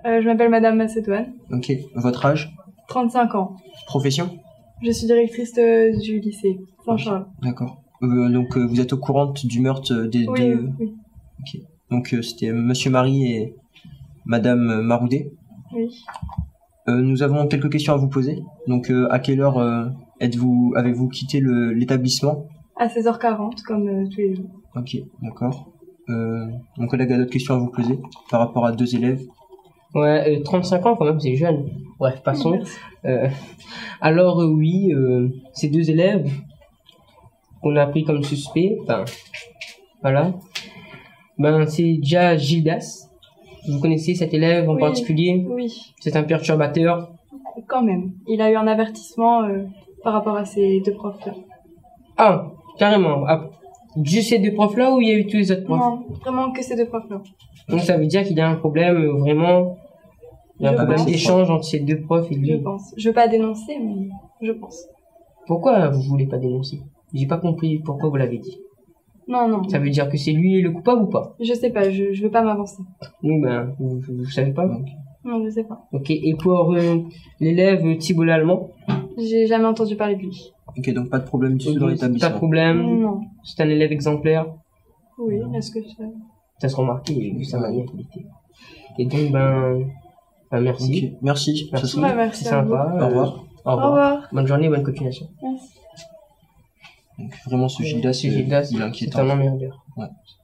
Je m'appelle Madame Macédoine, Ok. Votre âge? 35 ans. Profession? Je suis directrice du lycée Saint-Charles. D'accord. Donc vous êtes au courant du meurtre des Oui, deux... oui, Ok. Donc c'était Monsieur Marie et Madame Maroudet. oui. Nous avons quelques questions à vous poser. Donc à quelle heure avez-vous quitté l'établissement? À 16h40, comme tous les jours. Ok, d'accord. Mon collègue a d'autres questions à vous poser par rapport à deux élèves. Ouais, 35 ans quand même, c'est jeune. Bref, passons. Merci. Alors oui, ces deux élèves qu'on a pris comme suspects, enfin, voilà. Ben c'est déjà Gildas. Vous connaissez cet élève en Oui. particulier? Oui, C'est un perturbateur. quand même. Il a eu un avertissement par rapport à ces deux profs-là. Ah, carrément. Ah, juste ces deux profs-là ou il y a eu tous les autres profs? Non, vraiment que ces deux profs-là. Donc ça veut dire qu'il y a un problème vraiment. Il y a un Je problème pense. d'échange entre ces deux profs et Je lui. pense. Je veux pas dénoncer, mais je pense. Pourquoi vous voulez pas dénoncer? J'ai pas compris pourquoi vous l'avez dit. Non, non. Ça veut dire que c'est lui le coupable ou pas? Je sais pas, je veux pas m'avancer. Oui, ben, vous savez pas. Donc. Non, je sais pas. Ok, et pour l'élève Thibault l'Allemand, J'ai jamais entendu parler de lui. Ok, donc pas de problème du tout dans pas de l'établissement. problème, Non. c'est un élève exemplaire, Oui, est-ce que ça... ça se remarque, vu sa manière qu'il était. Et donc, ben merci. Ok, merci. Merci. Ça sera- Ouais, merci C'est à vous. sympa. Au revoir. Au Au revoir. revoir. Bonne journée, bonne continuation. Merci. Donc, vraiment, ce Gildas, Ce Gildas, il est c'est inquiétant. un emmerdeur. Ouais.